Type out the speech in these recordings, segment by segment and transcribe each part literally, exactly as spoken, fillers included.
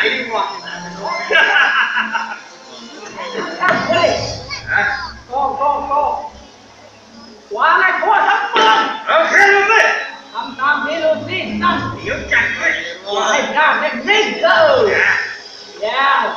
đi qua. Cô, cô, cô. Quả này cô thấm mơ. Ờ, khen luôn đi. Thăm thăm đi luôn đi, thăm. Hiểu chặt thôi. Quả này ra đẹp rinh cơ. Yeah.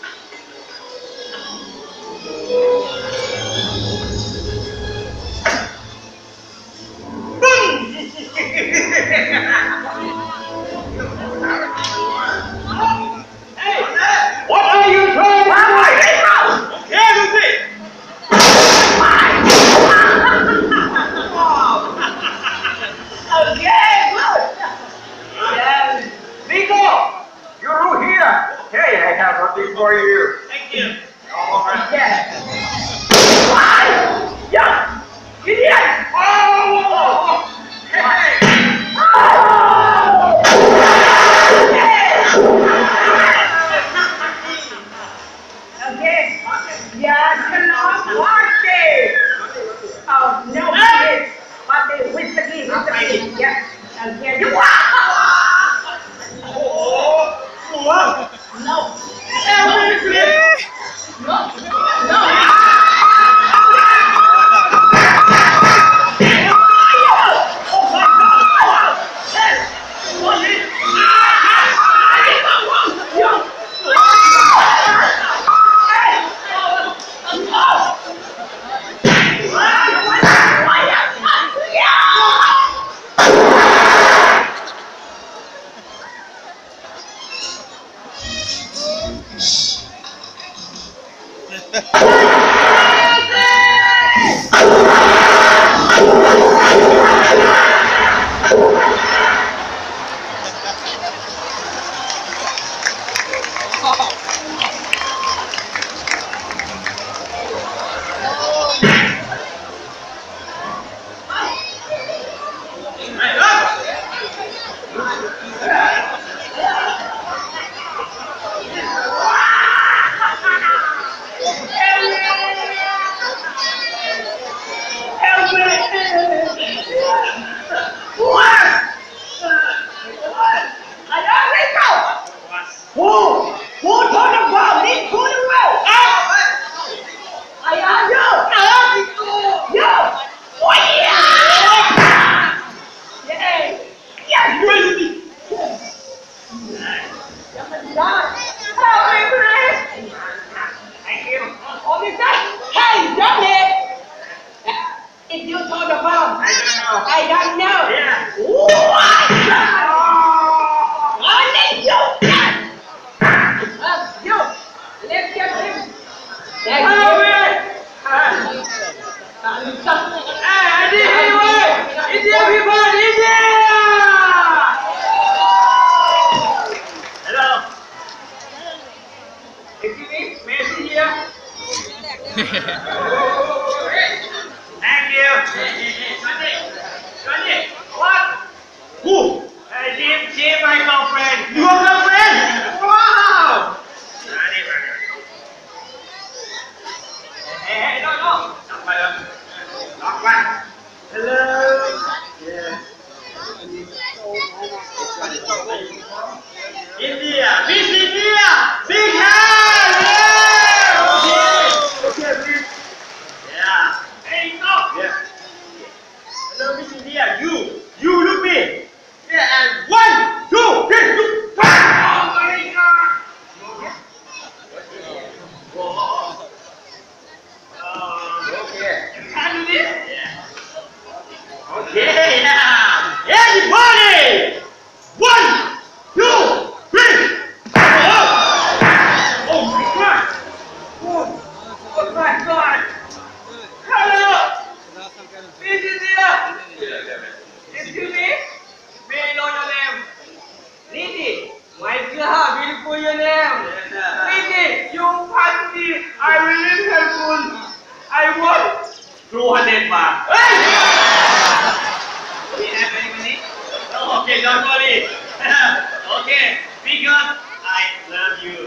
Hey, what are you trying to do? Okay, Lucy. Okay, good. Yeah. Nico, you're here. Okay, I have something for you. Thank you. All right. Yeah. Why? Yeah. Idiot. Oh, hey. Okay. Yeah, cannot watch it. Oh, no, it. But it with the key, with the key. Yeah. Okay. You Oh, what? No. No. No. If you told the bomb, I don't know. I don't know. Yeah. What? I need you. Uh, you. Let's get him. Thank you. Hey, I did it! It's everybody! It's Hello. Excuse me, may I see here? Thank you. Johnny, what? Who? Hey, Jim, Jim, my girlfriend. Your girlfriend? Wow! Johnny, brother. Hey, hey, no, no. Knock my up. Knock my. Hello. Yeah. India, Miss India, big hand. Yeah. Okay. Okay, please. Yeah. Hey, no. Yeah. Hello, Miss India. You, you look me. Yeah, and one, two, three, two. Oh my God. Whoa. Uh, okay. You can do this? Yeah. Okay, now. Everybody. One, two, three. Oh, oh my God. Oh, oh my God. Hello. Miss India. Excuse me. May I know your name? Lady. My God, beautiful your name. Lady, you pass me. I will live helpful. I want two hundred baht. Do you have any money? No, okay, don't worry. Okay, because I love you.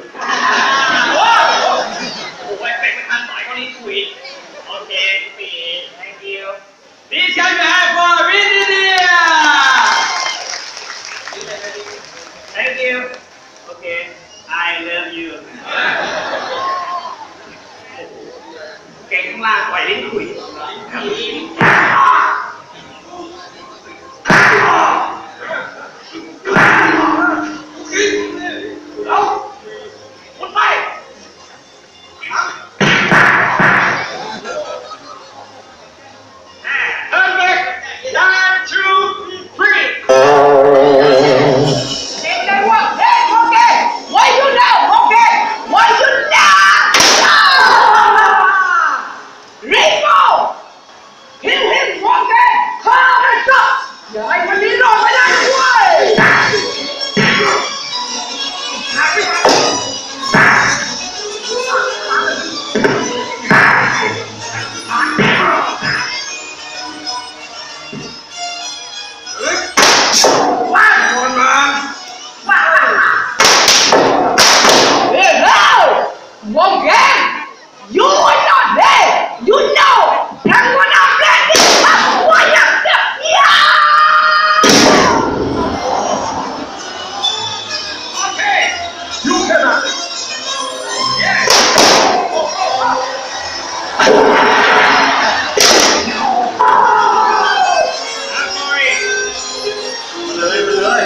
Oh, wait, wait, wait, I'm sorry, only two weeks. Okay, please, thank you. Please come to have for India. Thank you. Okay. I love you เก่งข้างล่างปล่อยลิ้นคุยเอาคนไปOne, two, three. Take that one. Hey, okay. Why you now? Okay. Why you now? Rainbow. Kill him. Okay. Come and stop. อย่าให้มันดิ้นรนไปได้ด้วยAgain, you are not there. You know, and when I'm ready, that's why I'm there. Yeah. Okay, you cannot. Yes. I'm sorry. เลยไปเลย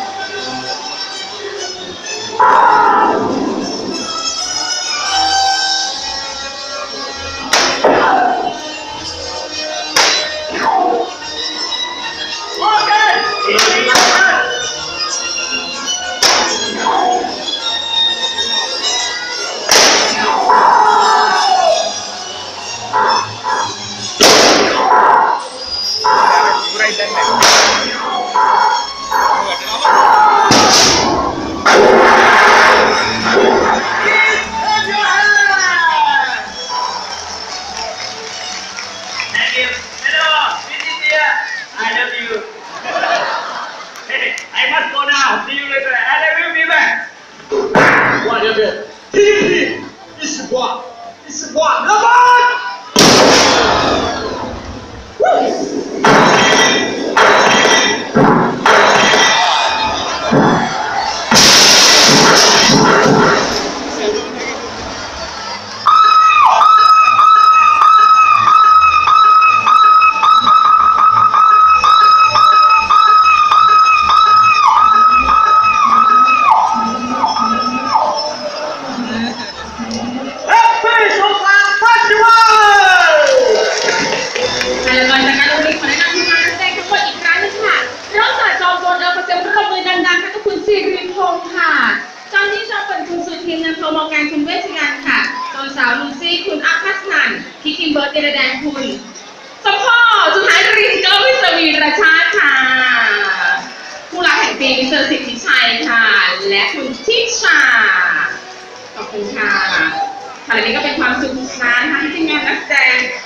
I love you. Hey, I must go now. See you later. And I will be back. 哇，这是 T N T 一丝瓜，一丝瓜，老板。 มองการคุณเวชยันค่ะตอนสาวลูซี่คุณอัคคัสนันพี่คิมเบิร์ตเดลแดงคุณสมพ่อสุดท้ายรินเกิลวิศวีรชาติค่ะผู้รักแห่งปีมิสเตอร์สิทธิชัยค่ะและคุณทิชาขอบคุณค่ะค่ะและนี้ก็เป็นความสุขของร้านค่ะที่ทีมงานนักแสดง